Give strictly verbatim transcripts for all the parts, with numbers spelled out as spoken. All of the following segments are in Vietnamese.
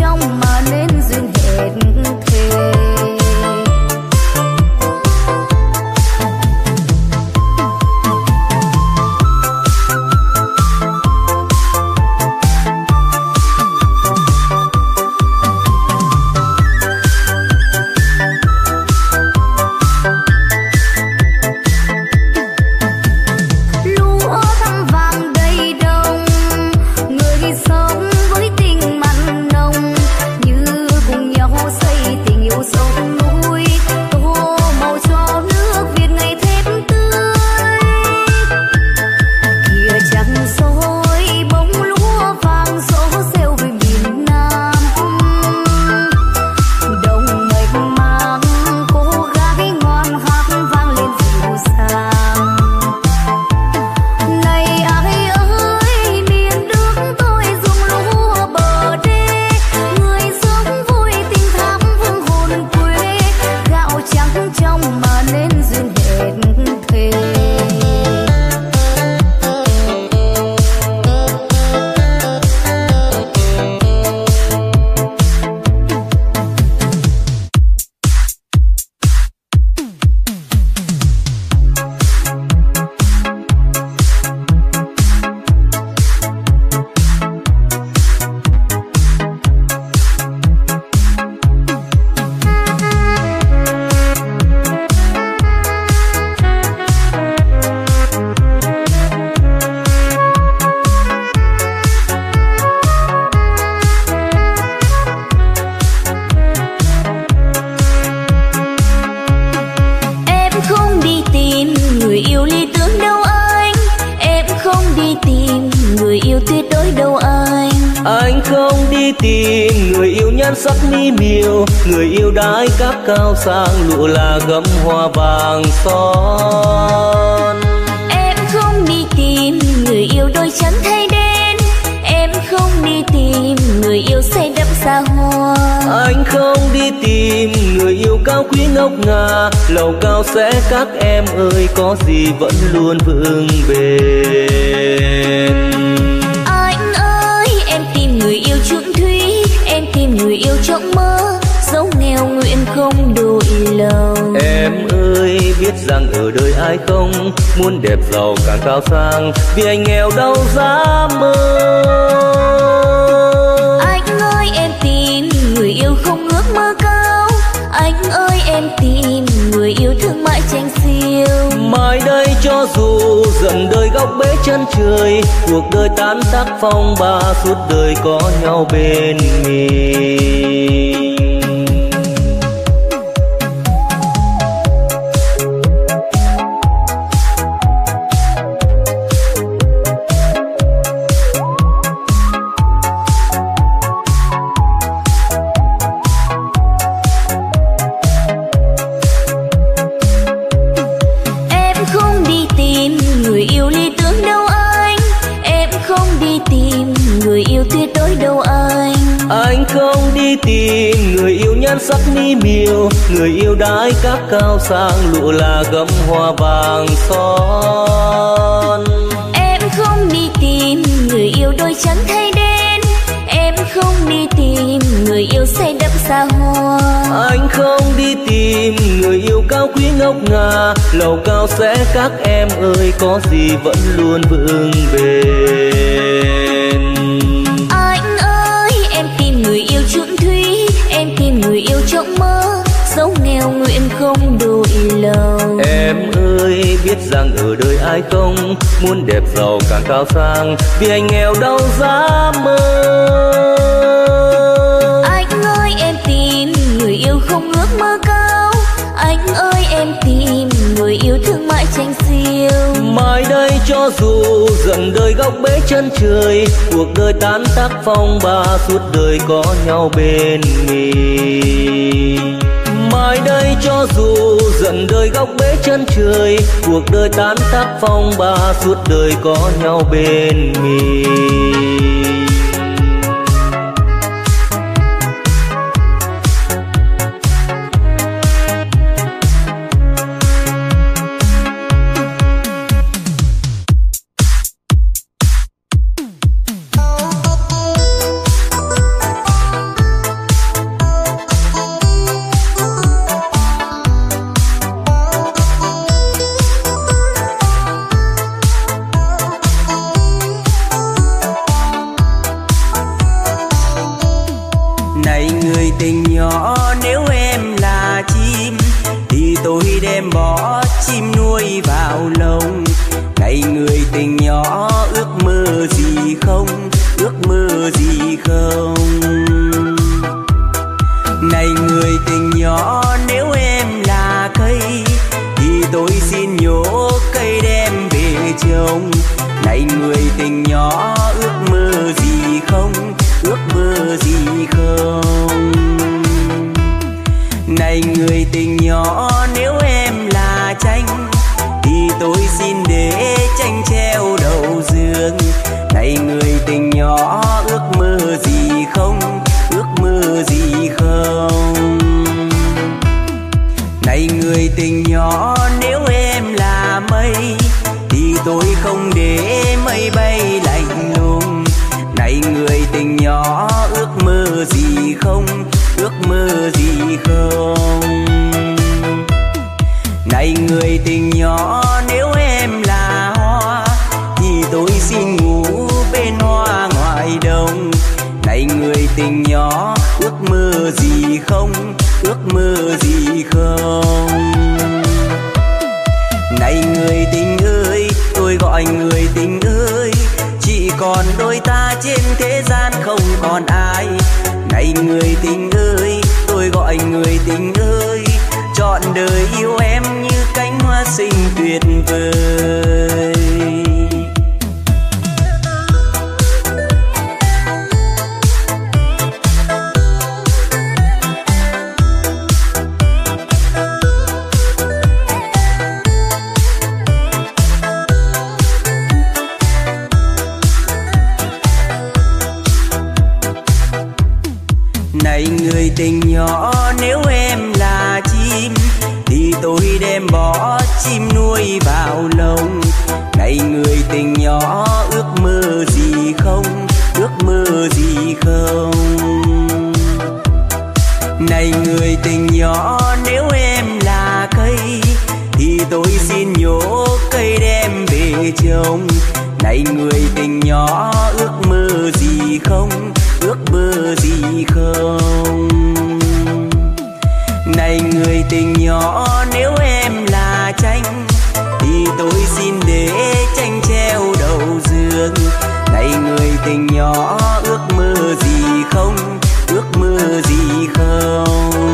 trong mà nên duyên hẹn thề. Sắc mi miều người yêu đái cáp cao sang lụa là gấm hoa vàng son. Em không đi tìm người yêu đôi chân thay đen, em không đi tìm người yêu say đắm xa hoa. Anh không đi tìm người yêu cao quý ngốc ngà, lầu cao sẽ các em ơi có gì vẫn luôn vững bền. Anh ơi em tìm người yêu chung thủy, em tìm người yêu trong mơ, dẫu nghèo nguyện không đổi lòng. Em ơi biết rằng ở đời ai không muốn đẹp giàu càng cao sang, vì anh nghèo đâu dám mơ. Anh ơi em tìm người yêu không ước mơ cao, anh ơi em tìm người yêu thương mãi tranh siêu. Mai đây cho dù dần đời góc bế chân trời, cuộc đời tan tác phong ba, suốt đời có nhau bên mình. Anh không đi tìm người yêu nhan sắc mi miều, người yêu đái cáp cao sang lụa là gấm hoa vàng son. Em không đi tìm người yêu đôi trắng thay đen, em không đi tìm người yêu say đắm xa hoa. Anh không đi tìm người yêu cao quý ngốc ngà, lầu cao sẽ các em ơi có gì vẫn luôn vững bền. Người yêu chung thủy, em tìm người yêu trong mơ, dẫu nghèo nguyện không đổi lòng. Em ơi biết rằng ở đời ai không muốn đẹp giàu càng cao sang, vì anh nghèo đâu dám mơ. Anh ơi em tìm người yêu không ước mơ cao, anh ơi em tìm người yêu thương mãi tranh siêu. Mai đây cho dù dần đời góc bế chân trời, cuộc đời tan tác phong ba, suốt đời có nhau bên mình. Mai đây cho dù dần đời góc bế chân trời, cuộc đời tan tác phong ba, suốt đời có nhau bên mình. người tình nhỏ, nếu em là chim thì tôi đem bỏ chim nuôi vào lồng. Này người tình nhỏ, ước mơ gì không, ước mơ gì không. Này người tình nhỏ, nếu em là cây thì tôi xin nhổ cây đem về trồng. Này người tình nhỏ, ước mơ gì không, ước mơ gì không. Này người tình nhỏ, nếu em là chanh thì tôi xin để chanh treo đầu giường. Này người tình nhỏ, ước mơ gì không, ước mơ gì không. Này người tình nhỏ, nếu em là mây thì tôi không để mây bay lạnh lùng. Này người tình nhỏ, ước mơ gì không, ước mơ gì không. Này người tình nhỏ, nếu em là hoa thì tôi xin ngủ bên hoa ngoài đồng. Này người tình nhỏ, ước mơ gì không, ước mơ gì không. Này người tình ơi, tôi gọi người tình ơi, chỉ còn đôi ta trên thế gian không còn ai. Này người tình ơi, tôi gọi người tình ơi, trọn đời yêu em như cánh hoa xinh tuyệt vời. Này người tình nhỏ, nếu em là chim thì tôi đem bỏ chim nuôi vào lồng. Này người tình nhỏ, ước mơ gì không, ước mơ gì không. Này người tình nhỏ, nếu em là cây thì tôi xin nhổ cây đem về trồng. Này người tình nhỏ, ước mơ gì không, ước mơ gì không. Này người tình nhỏ, nếu em là chanh thì tôi xin để chanh treo đầu giường. Này người tình nhỏ, ước mơ gì không, ước mơ gì không.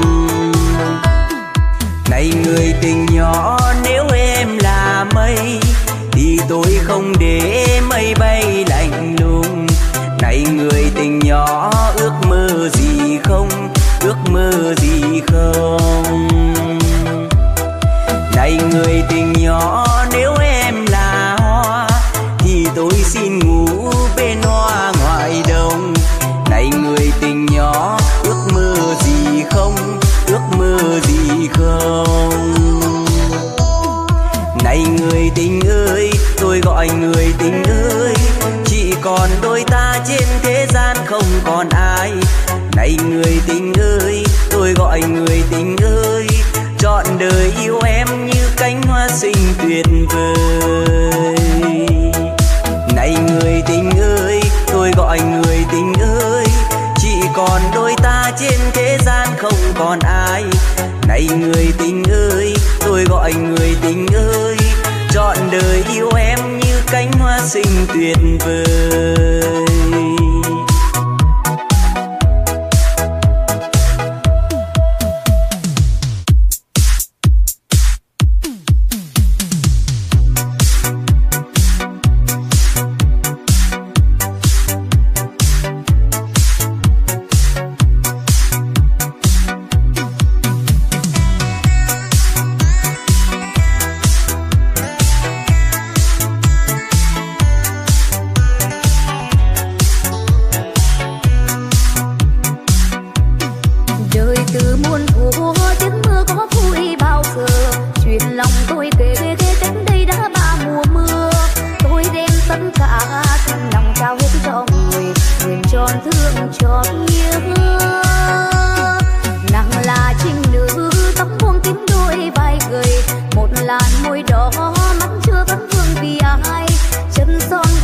Này người tình nhỏ, nếu em là mây thì tôi không để mây bay lạnh lùng. Này người tình nhỏ, ước mơ gì không, ước mơ gì không. Này người tình nhỏ, nếu em là hoa thì tôi xin ngủ bên hoa ngoài đồng. Này người tình nhỏ, ước mơ gì không, ước mơ gì không. Này người tình ơi, tôi gọi người tình ơi, chỉ còn đôi ta trên thế gian không còn ai. Này người tình ơi, tôi gọi người tình ơi, trọn đời yêu em như cánh hoa xinh tuyệt vời. Này người tình ơi, tôi gọi người tình ơi, chỉ còn đôi ta trên thế gian không còn ai. Này người tình ơi, tôi gọi người tình ơi, trọn đời yêu em như cánh hoa xinh tuyệt vời.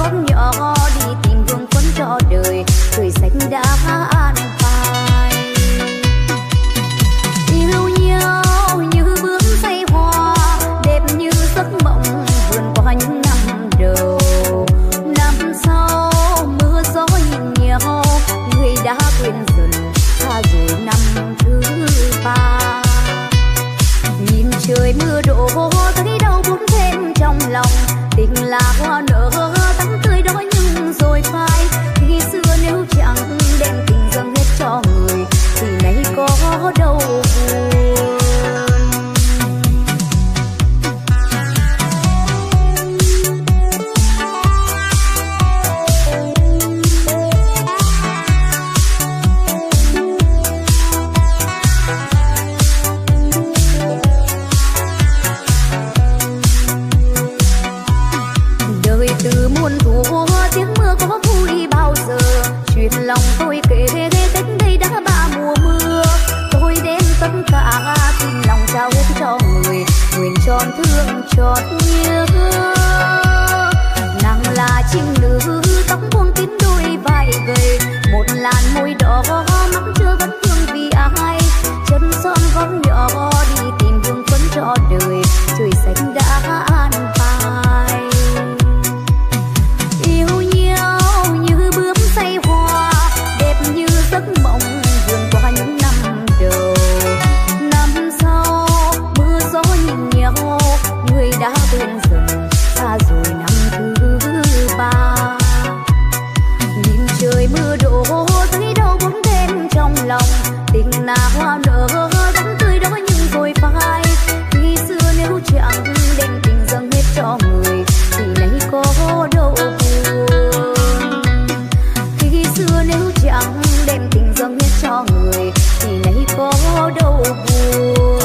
cho đời tuổi xanh đã an phai. có đâu buồn. Đời từ muôn thuở tiếng mưa có vui bao giờ, chuyện lòng tôi kể cách đây đã ba mùa mưa. Tôi đem tất cả tình lòng trao hết cho người, nguyện tròn thương tròn nhớ. Nàng là chim nữ tóc buông kín đôi vai gầy, một làn môi đỏ mắt chưa vẫn thương vì ai. Chân son gót nhỏ đi tìm hương phấn cho đời, trời xanh đã an bài. Yêu nhau như bướm say hoa, đẹp như giấc mộng vườn qua những năm đầu. Năm sau mưa gió nhìn nhau, người đã quên dần xa rồi năm thứ ba. Nhìn trời mưa đổ thấy đau bóng đêm trong lòng, tình là hoa nở vẫn tươi đó nhưng rồi phai. Khi xưa nếu chẳng đem tình dâng hết cho người thì nay có đâu buồn. Khi xưa nếu chẳng đem tình dâng hết cho người thì nay có đâu buồn.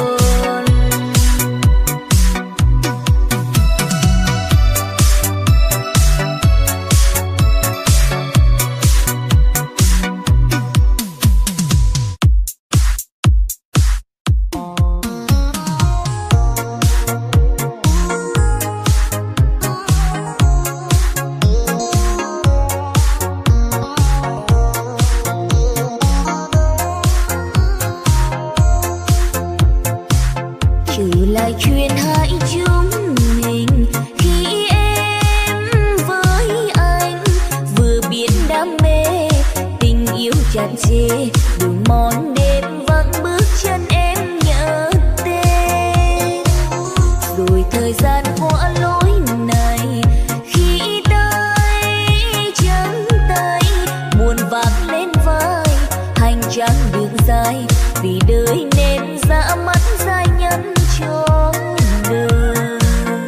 Chuyện hai chúng mình khi em với anh vừa biết đam mê tình yêu tràn trề, đường mòn đêm vắng bước chân em nhớ tên. Rồi thời gian qua lối này khi tay trắng tay buồn vác lên vai, hành trang đường dài vì đời nên dã mắt dài nhẫn cho đời.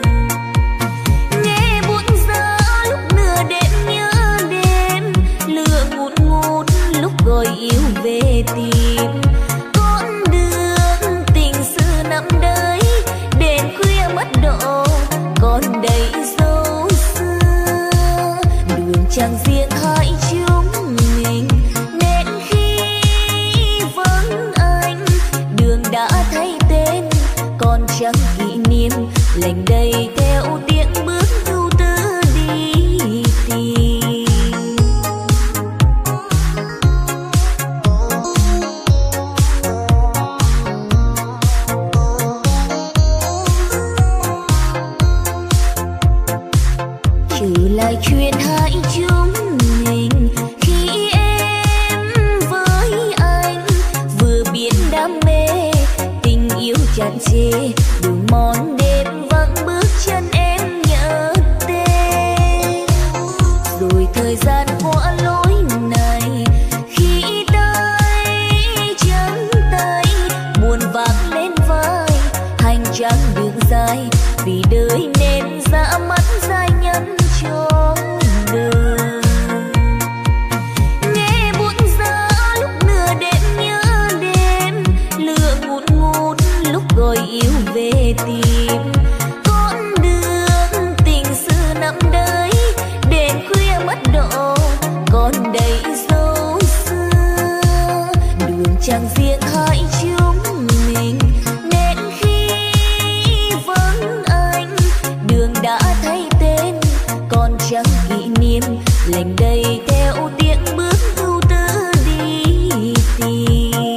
Nghe buồn giá lúc nửa đêm nhớ đêm, lửa ngút ngút lúc gọi yêu về tìm. Con đường tình xưa năm đấy, đèn khuya mất độ còn đầy dấu xưa. Đường chẳng riêng hai chúng mình nên khi vắng anh, đường đã thay tên còn chẳng kỷ niệm, lành đầy theo tiếng bước ưu tư đi tìm. Trở lại chuyện hai chúng mình khi em với anh vừa biết đam mê tình yêu tràn trề, đường mòn đêm vắng bước chân em nhớ tên. Rồi thời gian qua lối này khi tay trắng tay buồn vác lên vai, hành trang đường dài vì đời nên dã mắt dài nhẫn cho đời. Nghe buồn giá lúc nửa đêm nhớ đêm, lửa ngút ngút lúc gọi yêu về tìm. Con đường tình xưa năm đấy, đèn khuya mất độ còn đầy dấu xưa. Đường chẳng riêng hai chúng mình nên khi vắng anh, đường đã thay tên còn chẳng kỷ niệm, lành đầy theo tiếng bước ưu tư đi tìm.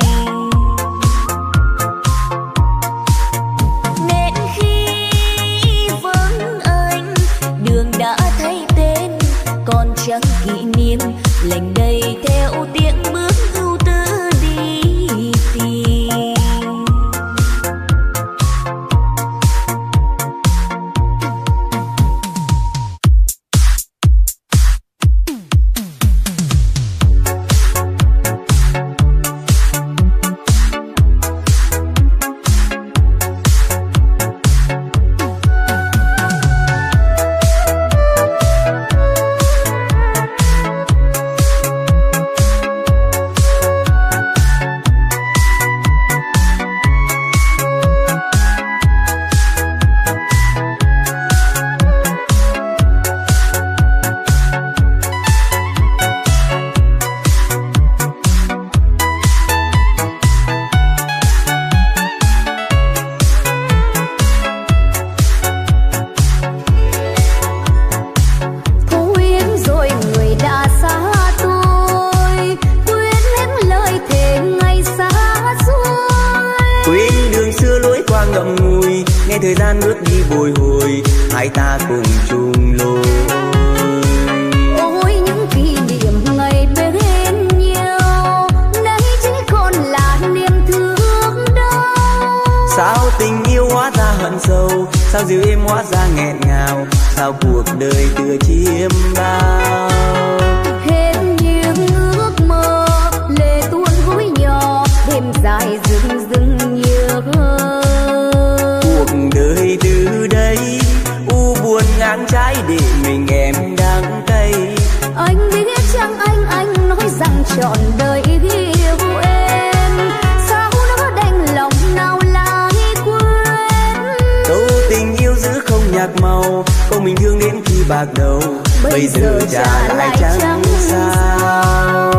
Nên khi vắng anh, đường đã thay tên còn chẳng kỷ niệm, lành đầy theo tiếng bước ưu tư đi tìm. qua ngậm ngùi, nghe thời gian bước đi bồi hồi, hai ta cùng chung lối. Ôi những kỷ niệm ngày bên nhau, nay chỉ còn là niềm thương đau. Sao tình yêu hóa ra hận sâu, sao dịu êm hóa ra nghẹn ngào, sao cuộc đời tựa chiêm bao. Hết những ước mơ, lệ tuôn gối nhỏ, đêm dài rừng rừng nhớ. Cuộc đời từ đây u buồn ngang trái để mình em đắng cay. Anh biết chăng anh anh nói rằng trọn đời yêu em, sao nó đành lòng nào lại quên. Câu tình yêu giữ không nhạt màu, câu mình thương đến khi bạc đầu, bây, bây giờ trả lại chẳng sao.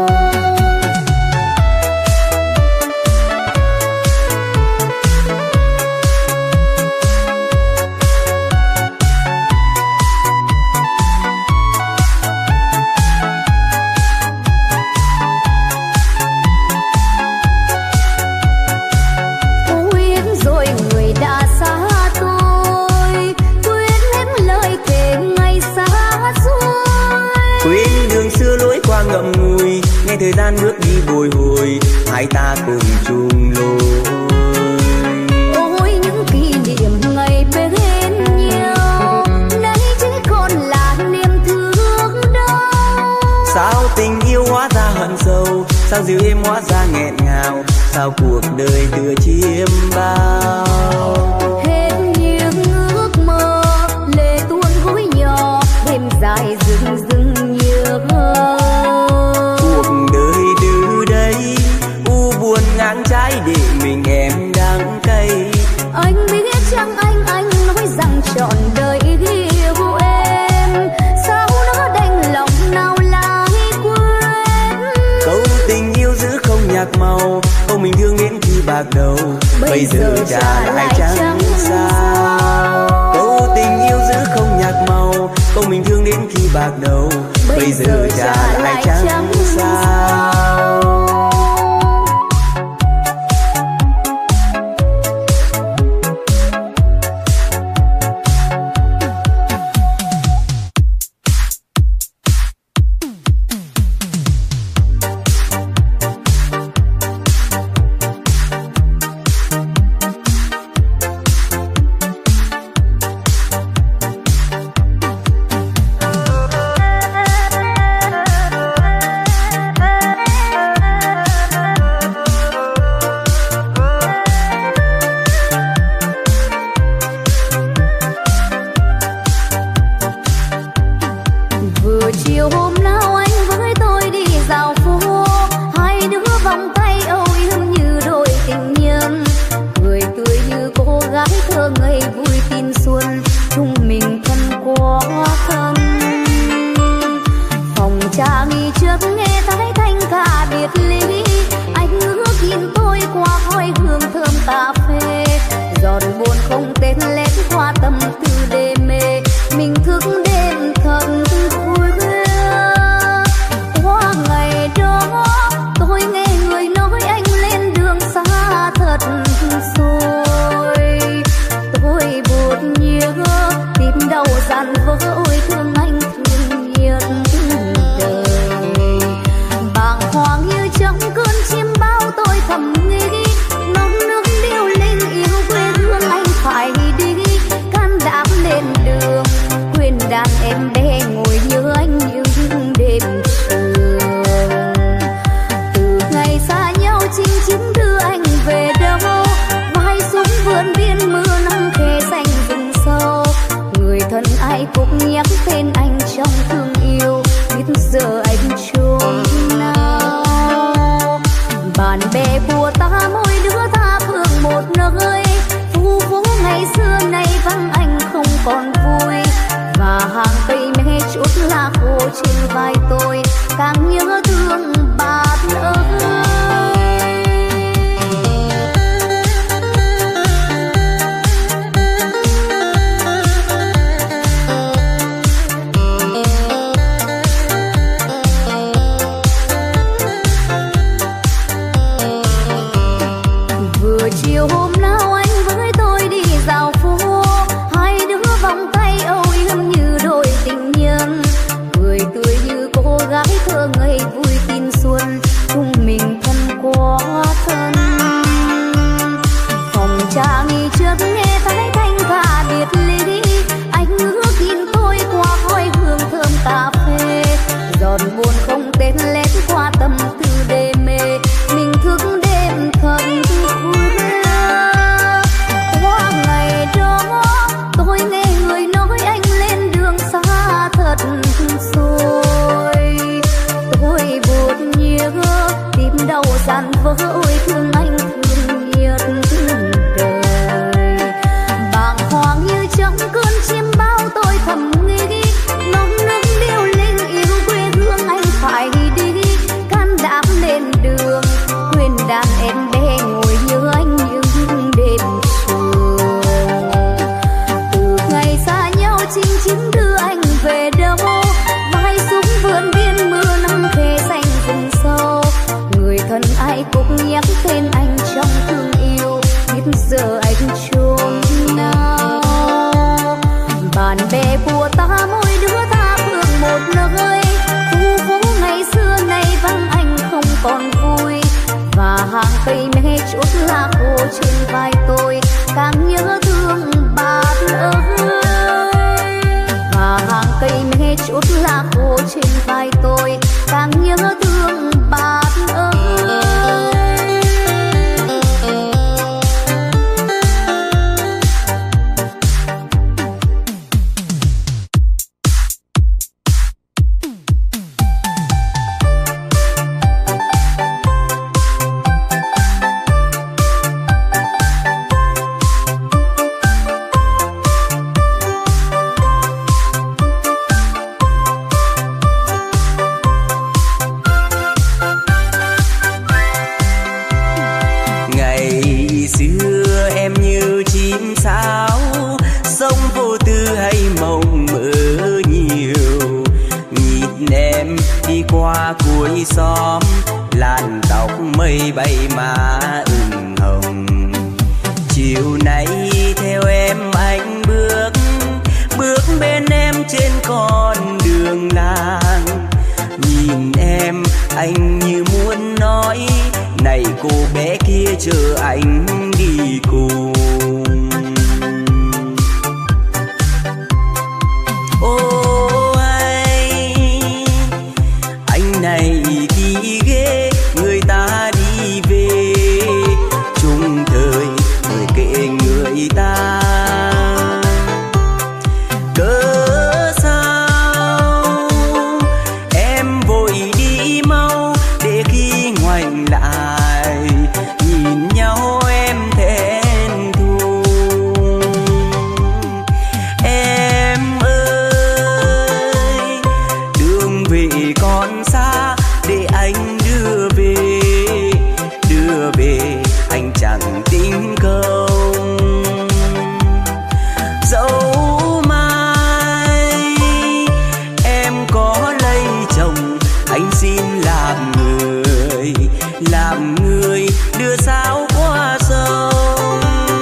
Ngậm ngùi, nghe thời gian bước đi bồi hồi, hai ta cùng chung lối. Ôi những kỷ niệm ngày bên nhau, nay chỉ còn là niềm thương đau. Sao tình yêu hóa ra hận sâu, sao dịu êm hóa ra nghẹn ngào, sao cuộc đời tựa chiêm bao. Hết những ước mơ, lệ tuôn gối nhỏ, đêm dài rừng rừng nhớ. Ngang trái để mình em đắng cay. Anh biết chăng anh anh nói rằng trọn đời yêu em, sao nó đành lòng nào lại quên. Câu tình yêu giữ không nhạt màu, câu mình thương đến khi bạc đầu, bây, bây giờ trả lại chẳng sao. Câu tình yêu giữ không nhạt màu, câu mình thương đến khi bạc đầu, bây, bây giờ trả lại chẳng sao. chiều hôm nào anh với cây me chút lá khô trên vai tôi, càng nhớ thương bạn ơi. Và hàng cây me chút lá khô trên vai tôi, càng nhớ thương bạn ơi. Cuối xóm làn tóc mây bay má ửng hồng. Chiều nay theo em anh bước bước bên em trên con đường làng. Nhìn em anh như muốn nói, này cô bé kia chờ anh đi cùng. Này thì ghê người ta đi về chung thời người kệ người ta. Cớ sao em vội đi mau để khi ngoảnh lại nhìn nhau em thẹn thùng. Em ơi đường về còn xa để anh đưa về, đưa về anh chẳng tính công. Dẫu mai em có lấy chồng, anh xin làm người, làm người đưa sao qua sông.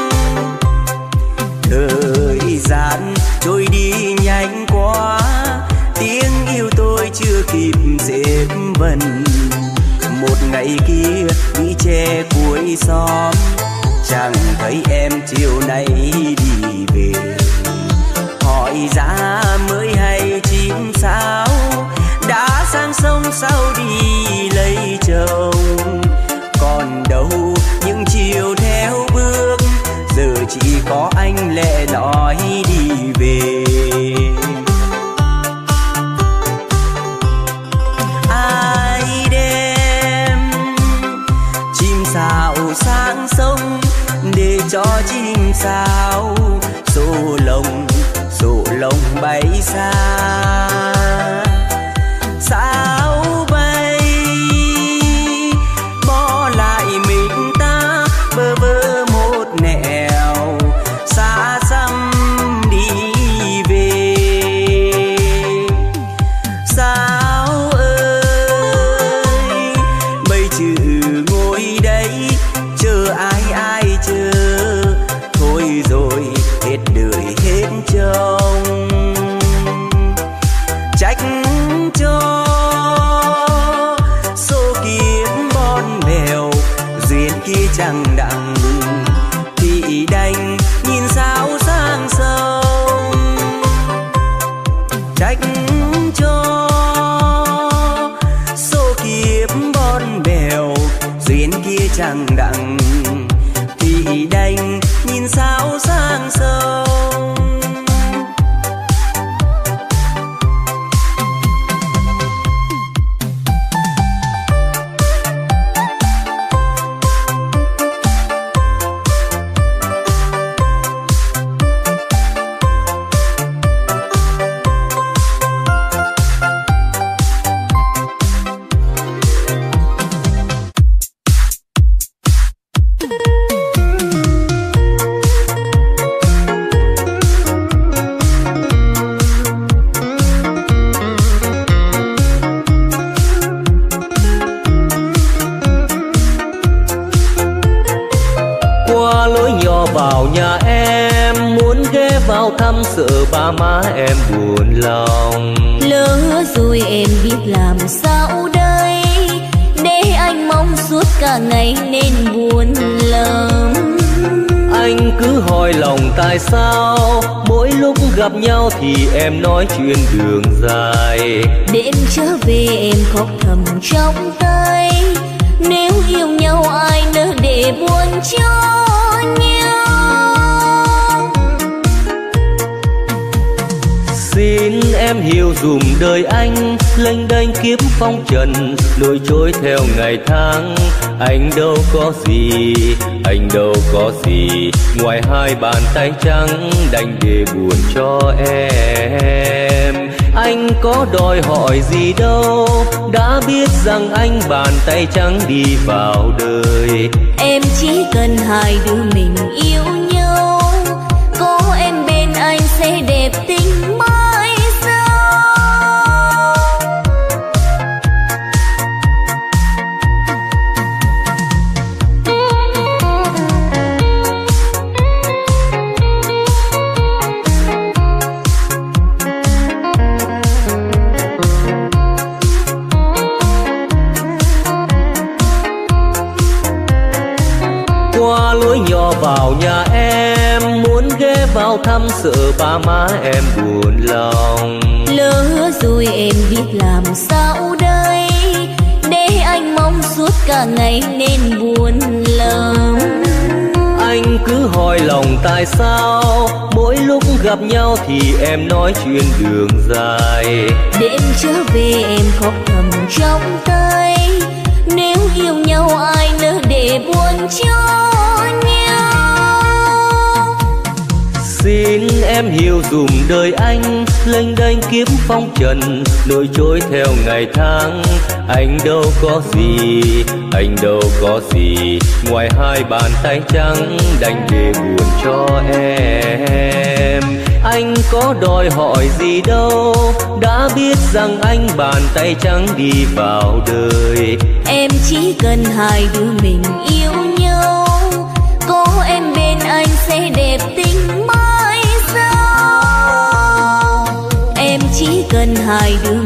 Thời gian trôi đi nhanh quá, tiếng yêu tôi chưa kịp xếp vần. Một ngày kia đi che cuối xóm, chẳng thấy em chiều nay đi về. Hỏi ra mới hay chim sao đã sang sông sao đi lấy chồng. Còn đâu những chiều theo bước, giờ chỉ có anh lẻ loi đi về. Sao sang sông để cho chim sao sổ lồng sổ lồng bay xa. Sao bay bỏ lại mình ta bơ vơ một nẻo xa xăm đi về. Sao ơi bây chữ ngồi đây chờ ai ai chờ, thôi rồi hết đời hết trông. Trách cho số kiếp bon bèo duyên kia chẳng đặng, thì đành nhìn sao sang sông. Trách cho số kiếp bon bèo duyên kia chẳng đặng, thì đành nhìn sao sang sông. vào nhà em, muốn ghé vào thăm sợ ba má em buồn lòng. Lỡ rồi em biết làm sao đây, để anh mong suốt cả ngày nên buồn lắm. Anh cứ hỏi lòng tại sao mỗi lúc gặp nhau thì em nói chuyện đường dài. Đêm trở về em khóc thầm trong tay, nếu yêu nhau ai nỡ để buồn cho nhau. Xin em hiểu dùm đời anh, lênh đênh kiếp phong trần, lội trôi theo ngày tháng. Anh đâu có gì, anh đâu có gì, ngoài hai bàn tay trắng đành để buồn cho em. Anh có đòi hỏi gì đâu, đã biết rằng anh bàn tay trắng đi vào đời. Em chỉ cần hai đứa mình yêu nhau, có em bên anh sẽ đẹp tình mãi sau. Qua lối nhỏ vào nhà em, muốn ghé vào thăm sợ ba má em buồn lòng. Lỡ rồi em biết làm sao đây, để anh mong suốt cả ngày nên buồn lắm. Anh cứ hỏi lòng tại sao mỗi lúc gặp nhau thì em nói chuyện đường dài. Đêm trở về em khóc thầm trong tay, nếu yêu nhau ai nỡ để buồn cho nhau. Xin em hiểu dùm đời anh, lênh đênh kiếp phong trần, lội trôi theo ngày tháng. Anh đâu có gì, anh đâu có gì, ngoài hai bàn tay trắng đành để buồn cho em. Anh có đòi hỏi gì đâu, đã biết rằng anh bàn tay trắng đi vào đời. Em chỉ cần hai đứa mình yêu nhau, có em bên anh sẽ đẹp tình mãi sau. Em chỉ cần hai đứa